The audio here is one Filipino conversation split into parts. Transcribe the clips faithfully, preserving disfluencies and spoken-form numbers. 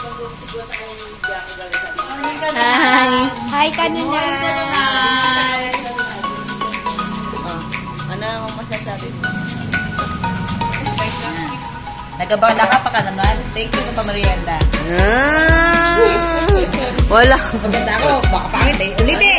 Hi! Hi, Kanunal! Hi! Oh, ano ang masasabi mo? Nagabala ka pa, Kanunal? Thank you sa pamarienda. Ah, wala. Maganda ako. Baka pangit eh. Ulitin!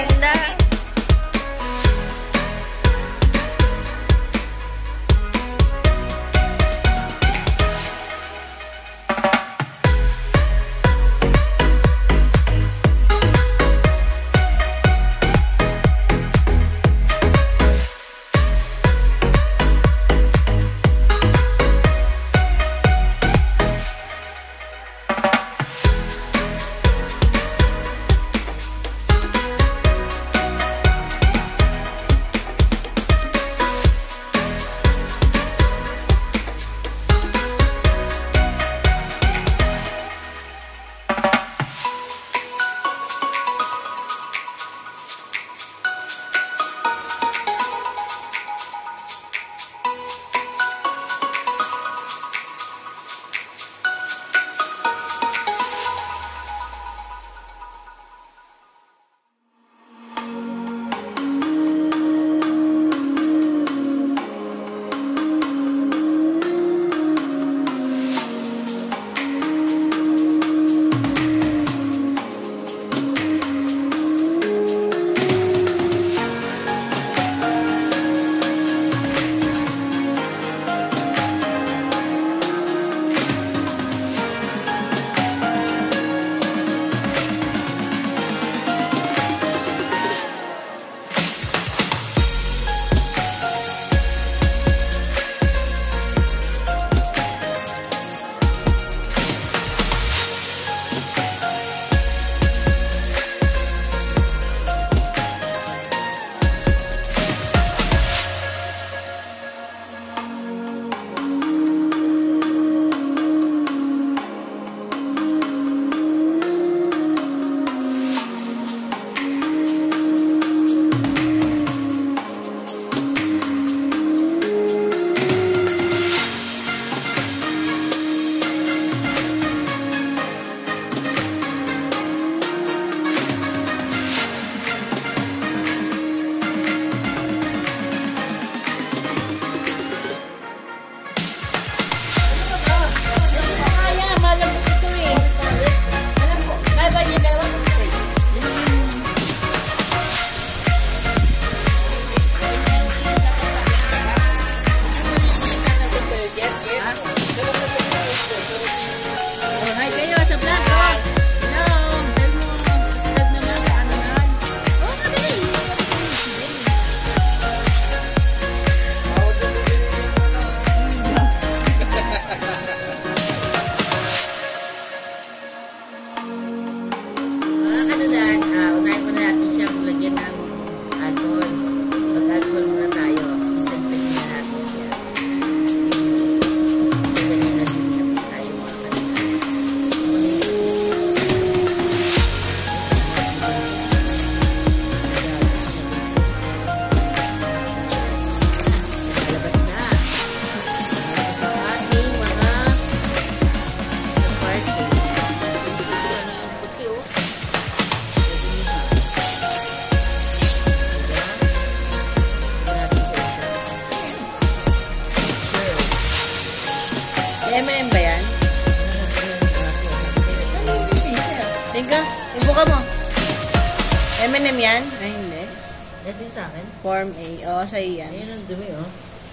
M and M ba yan? Tingka, ibuka mo. M and M yan? Ay, hindi. Ito yung sa akin. Form A. Oo, sa'yo yan. Ayun ang dumi, oh.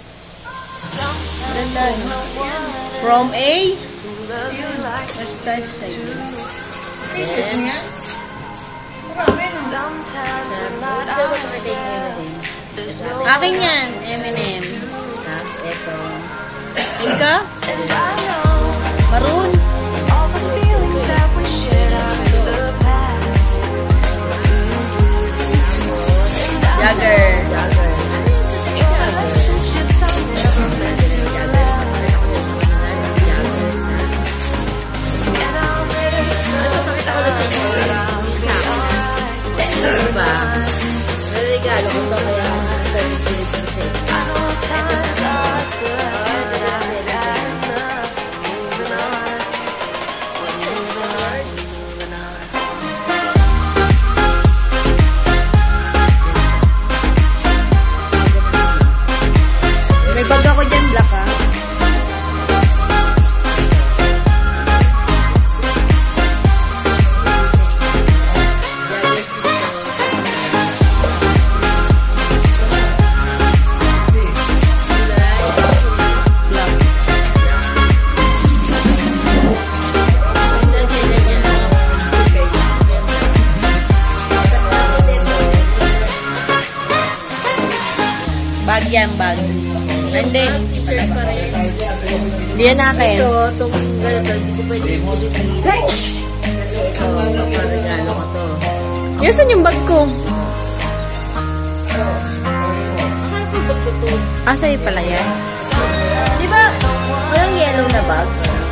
Ganda. From A? First touch sa'yo. T-shirt niya? Marami, no? Akin yan, M and M. Ito. Tingka? Maroon? Jagger. Jagger. Diba? Regalo ko to kaya bahagyang bag. Hindi. T-shirt pa rin. Hindi yan akin. Ito, itong ganito, hindi ko pwede i-pilitin. Kasi ito, kapag regalo ko to. Yan, saan yung bag ko? Akala ko ba't ko to? Ah, sa'yo pala yan. Di ba, walang yellow na bag?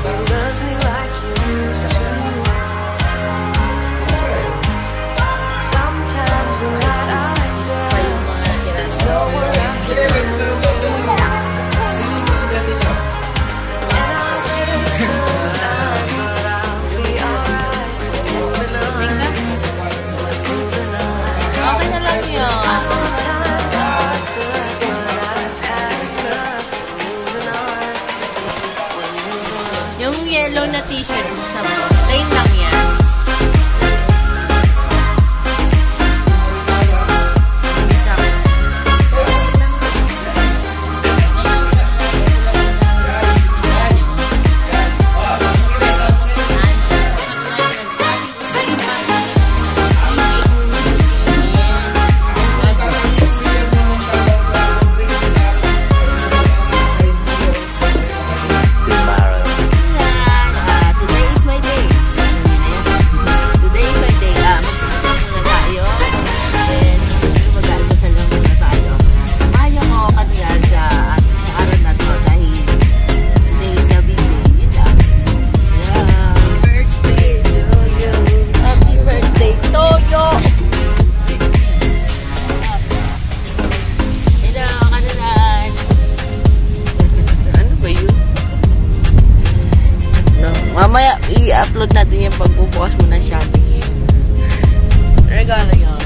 Okay na lang yun. Yung yellow na t-shirt, sabi ko, plain lang yan. Mamaya, i-upload natin yung pagbubukas mo ng Shopee. Regalo yun.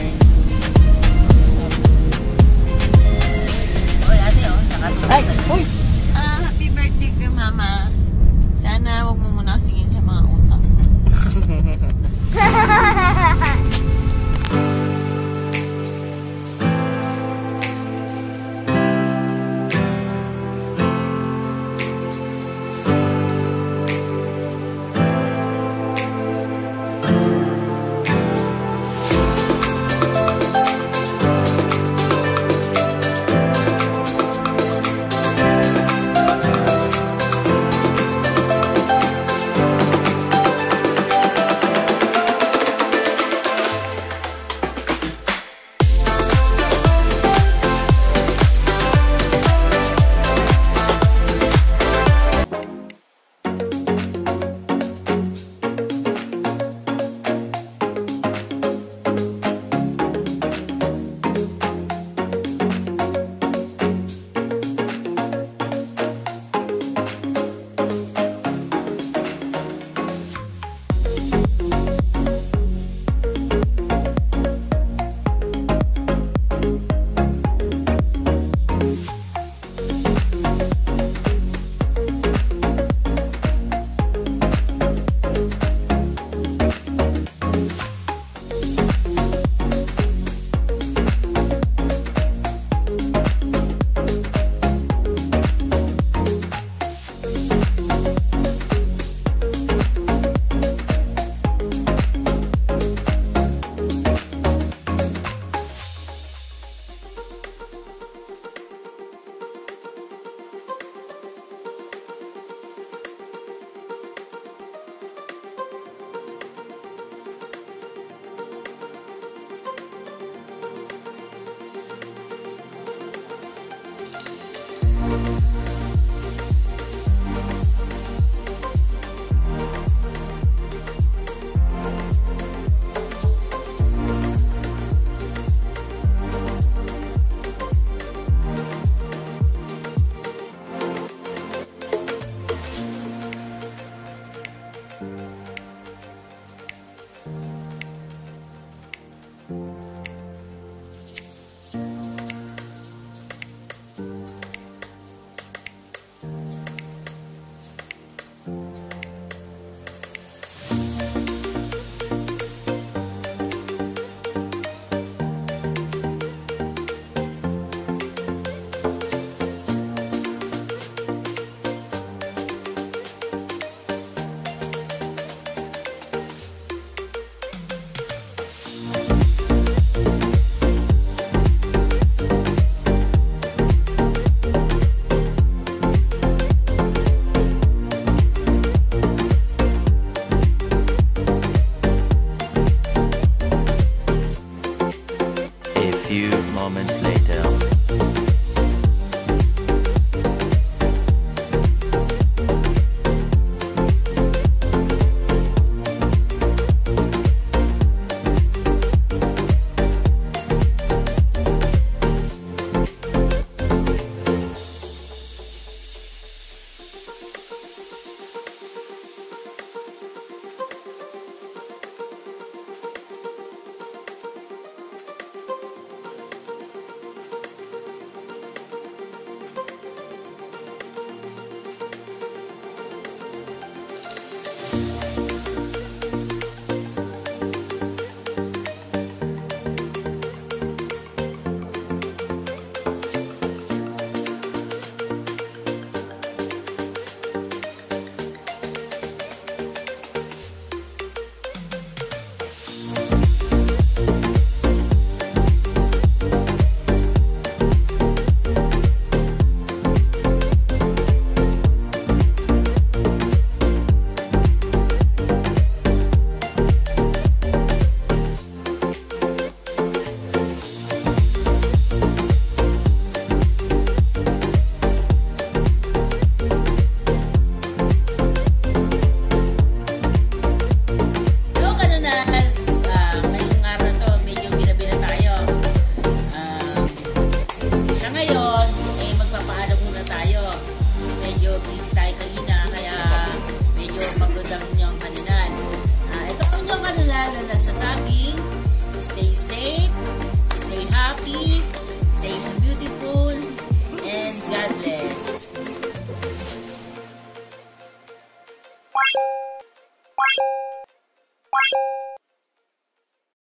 Oy, ate, oh, nakatulog. Ay! Uy! Ah, happy birthday kay Mama. Sana huwag mo muna singin sa mga utak. moments later. Ito ang inyong Kanunal na nagsasabing, stay safe,